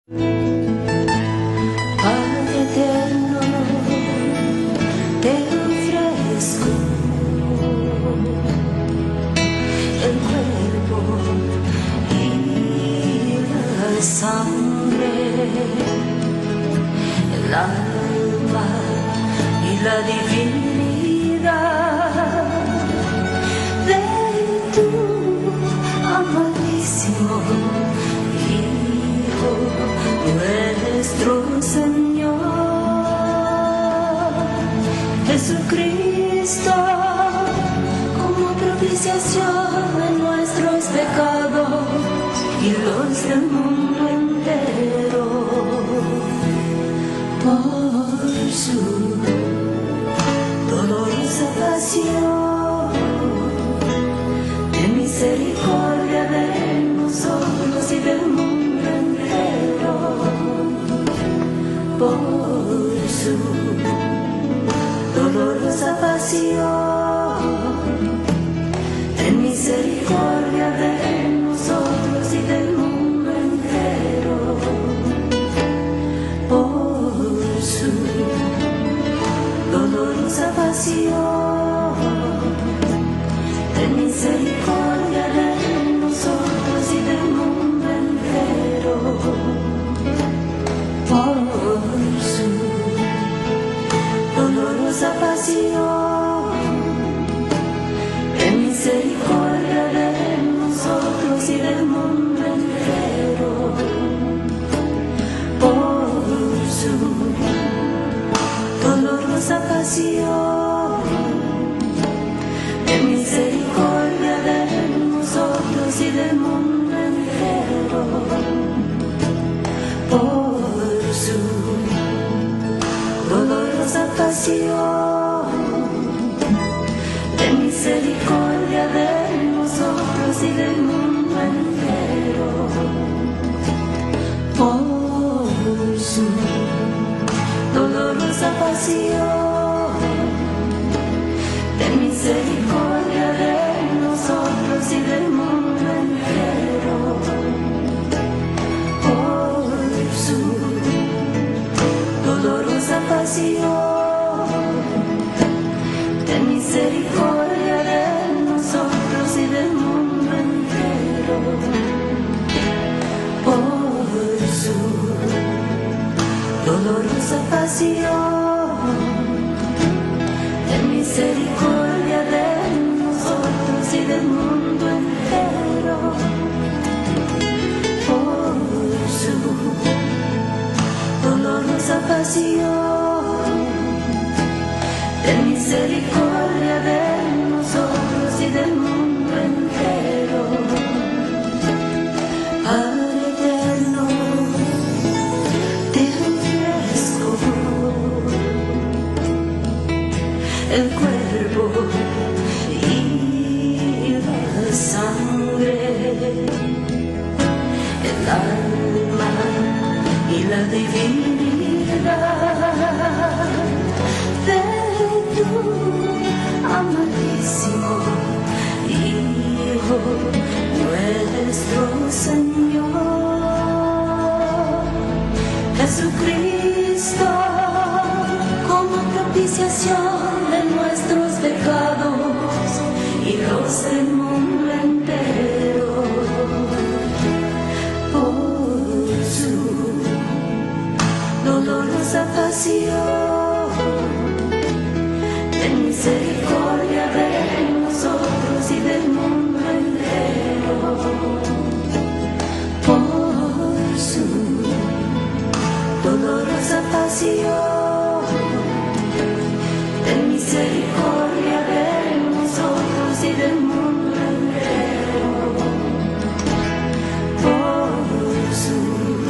Padre eterno, te ofrezco el cuerpo y la sangre, el alma y la divinidad de tu amadísimo Hijo, nuestro Señor Jesucristo, como propiciación de nuestros pecados y los del mundo entero, por su dolorosa pasión, ten misericordia de nosotros y del mundo entero, por su dolorosa pasión, ten misericordia de nosotros y del mundo entero, por su dolorosa pasión, ten misericordia de nosotros y del mundo entero, por su dolorosa pasión, ten misericordia de nosotros y del mundo entero, por su dolorosa pasión, ten misericordia de nosotros y del mundo entero, por su dolorosa pasión, ten misericordia de nosotros y del mundo entero, por su dolorosa pasión, ten misericordia de nosotros y del mundo entero, por su dolorosa pasión, ten misericordia de nosotros y del mundo entero, por su dolorosa pasión, ten misericordia de nosotros y del mundo entero, por su dolorosa pasión, ten misericordia de nosotros y del mundo entero. Padre eterno, te ofrezco el cuerpo y la sangre, el alma y la divinidad de tu amadísimo Hijo, nuestro Señor Jesucristo, como propiciación de nuestros pecados y los del mundo entero, por su dolorosa pasión, ten misericordia de nosotros y del mundo entero, por su dolorosa pasión, ten misericordia de nosotros y del mundo entero, por su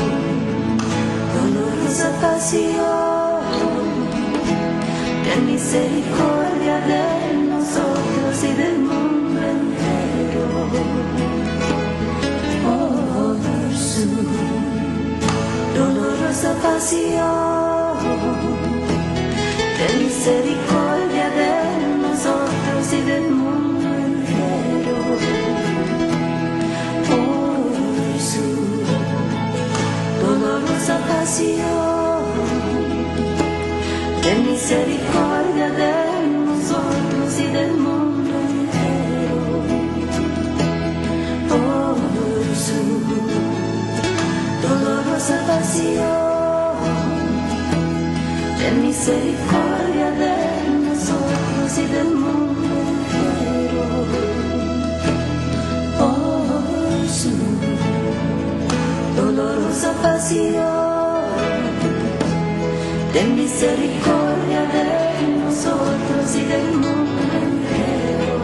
dolorosa pasión, ten misericordia de nosotros y del mundo entero, por su dolorosa pasión, ten misericordia de nosotros y del mundo entero, por su dolorosa pasión, ten misericordia de nosotros y del mundo entero. Por su dolorosa pasión, ten misericordia de nosotros y del mundo entero. Por su dolorosa pasión, ten misericordia de nosotros y del mundo entero.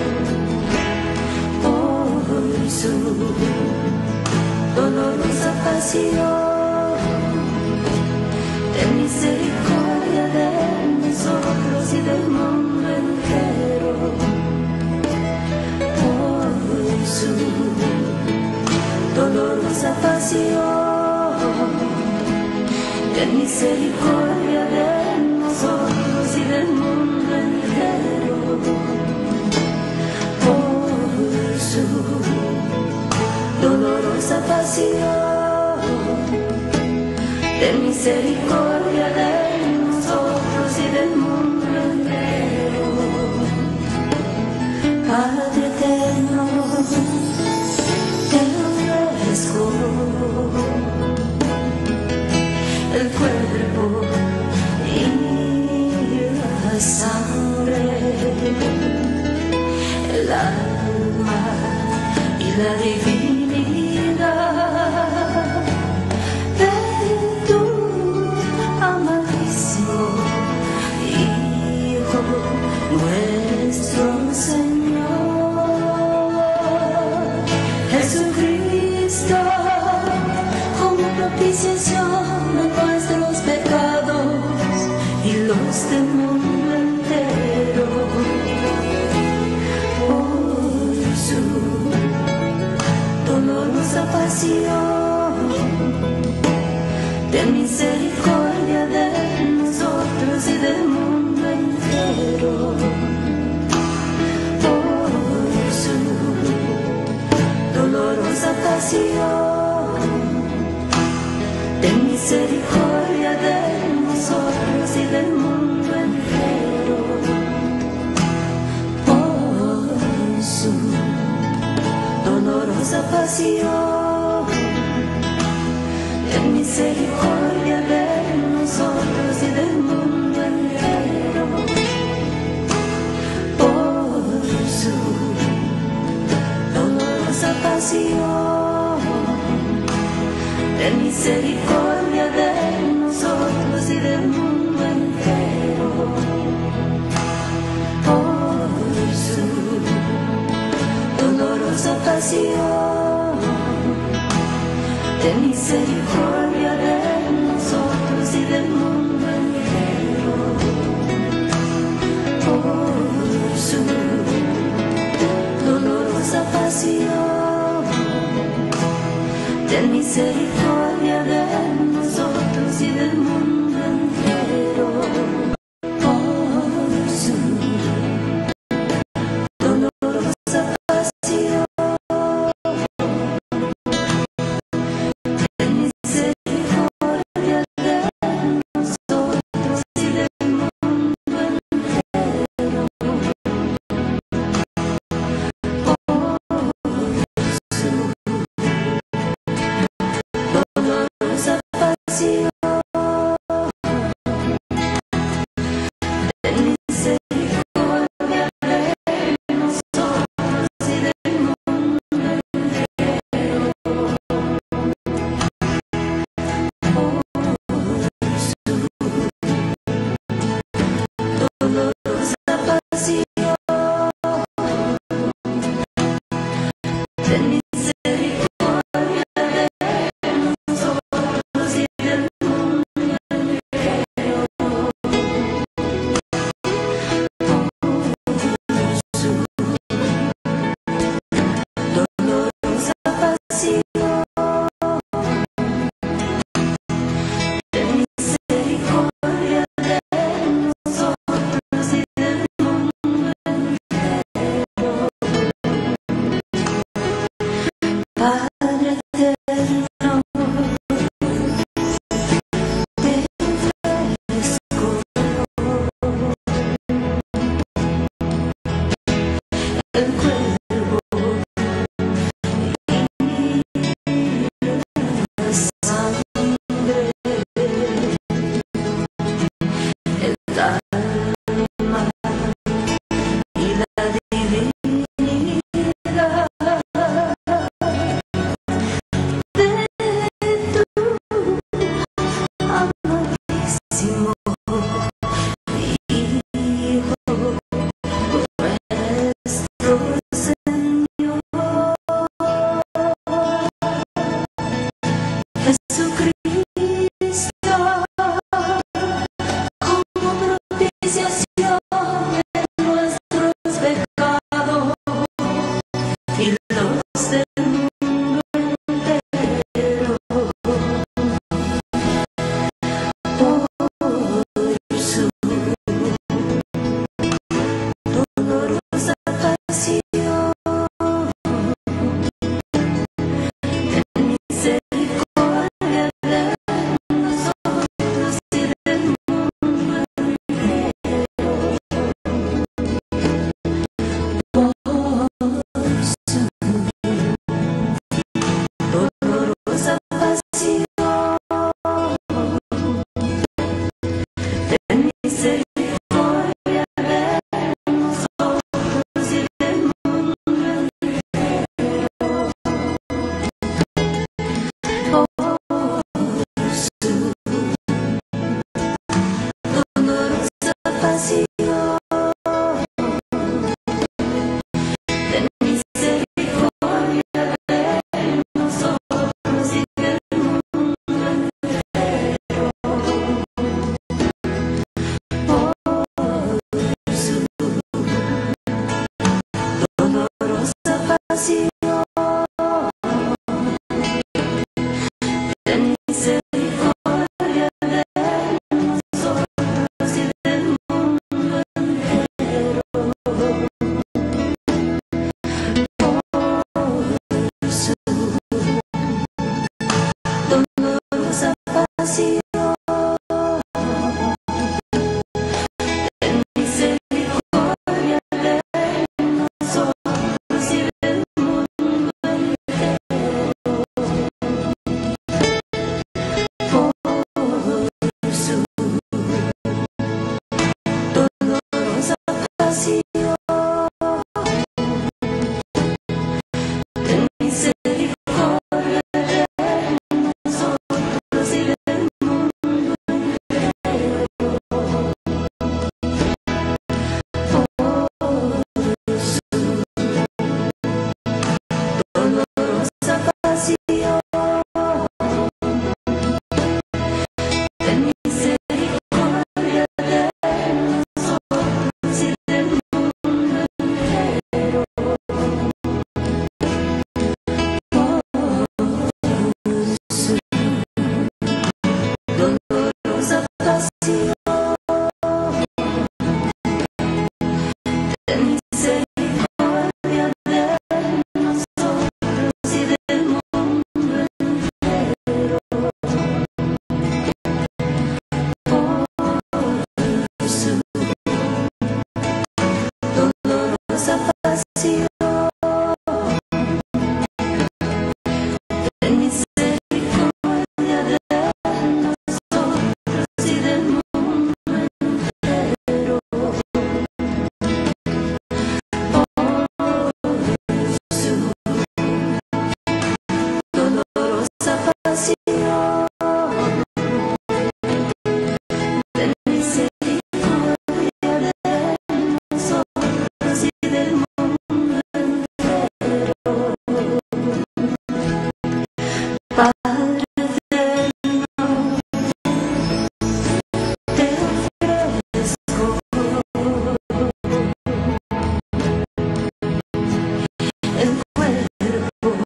Por su dolorosa pasión, ten misericordia de nosotros y del mundo entero. Por su dolorosa pasión, ten misericordia de nosotros y del mundo entero. Por su dolorosa pasión, ten misericordia de nosotros y del mundo entero. Padre eterno, te ofrezco el cuerpo y la sangre, el alma y la divinidad de tu amadísimo Hijo, nuestro Señor Jesucristo, como propiciación de nuestros pecados y los del mundo entero. Por su dolorosa pasión, ten misericordia de nosotros y del mundo entero. Por su dolorosa pasión, ten misericordia de nosotros y del mundo entero. Por su dolorosa pasión, ten misericordia de nosotros y del mundo entero. Por su dolorosa pasión, ten misericordia de nosotros y del mundo entero. Por su dolorosa pasión, ten misericordia de nosotros y del mundo entero. Por su dolorosa pasión, ten misericordia de nosotros y del mundo entero. Por su dolorosa pasión, ten misericordia de nosotros y del mundo entero. Dolorosa pasión, ten misericordia de nosotros y del mundo entero. Dolorosa pasión, ten misericordia de nosotros y del mundo entero. Su dolorosa pasión, ten misericordia de nosotros y del mundo entero. Padre eterno, el cuerpo y la sangre, el alma y la divinidad de tu amadísimo Hijo nuestro Señor Jesucristo, como propiciación de nuestros pecados y los del mundo entero, por su dolorosa pasión, ten misericordia de nosotros y del mundo entero, por su dolorosa pasión, ten misericordia de nosotros y del mundo entero, por su dolorosa pasión, ten misericordia de nosotros y del mundo entero, por su dolorosa pasión, ten misericordia de nosotros y del mundo entero, por su dolorosa pasión, ten misericordia de nosotros y del mundo entero, por su dolorosa pasión, ten misericordia de nosotros y del mundo entero, por su dolorosa pasión, ten misericordia de nosotros y del mundo entero, por su dolorosa pasión, ten misericordia de nosotros y del mundo entero, por su dolorosa pasión, ten misericordia de nosotros y del mundo entero, por su dolorosa pasión, ten misericordia de nosotros y del mundo entero, Padre eterno, te ofrezco el cuerpo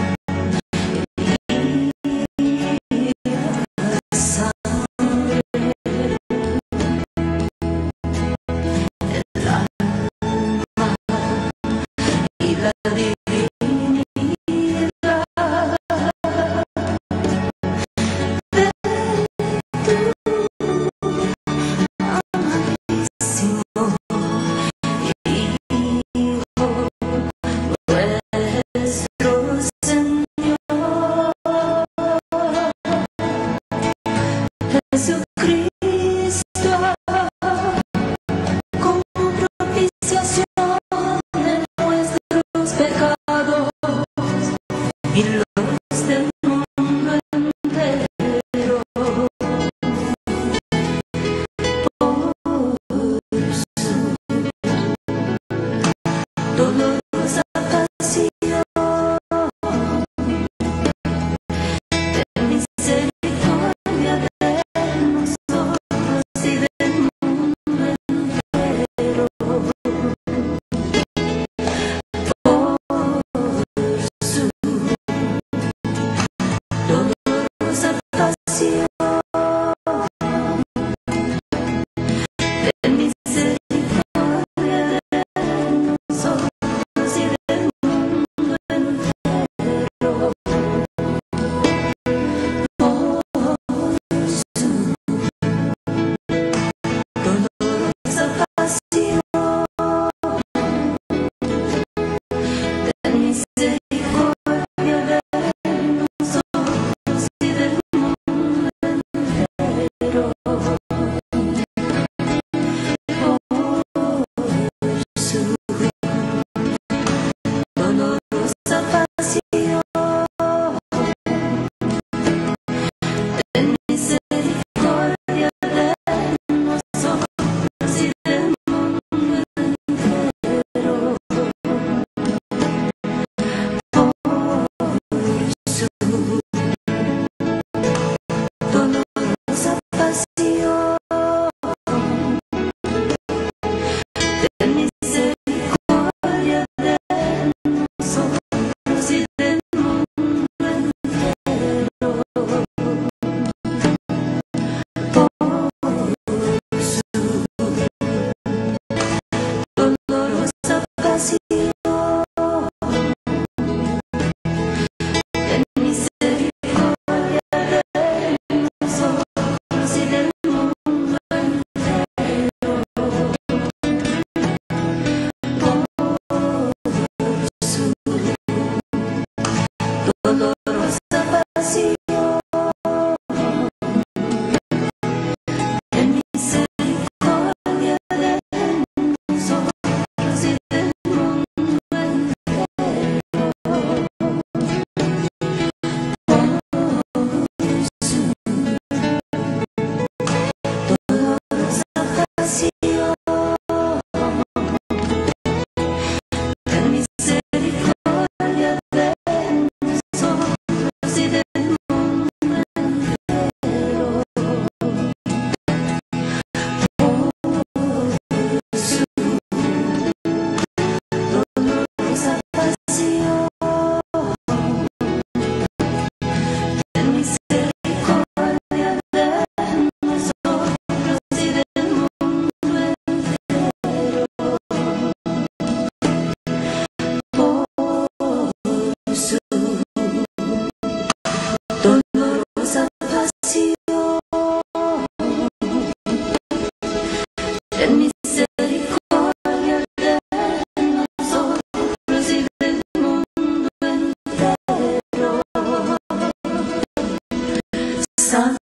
y la sangre, el alma y la divinidad vacío de misericordia de nosotros y del mundo entero. Por su dolorosa pasión de misericordia de nosotros y del mundo entero. Por su dolorosa pasión de misericordia de nosotros y del mundo entero. Por su dolorosa pasión de misericordia de nosotros y del mundo entero. Por su dolorosa pasión de misericordia de nosotros y del mundo entero. Por su dolorosa pasión de misericordia de nosotros y del mundo entero. Santo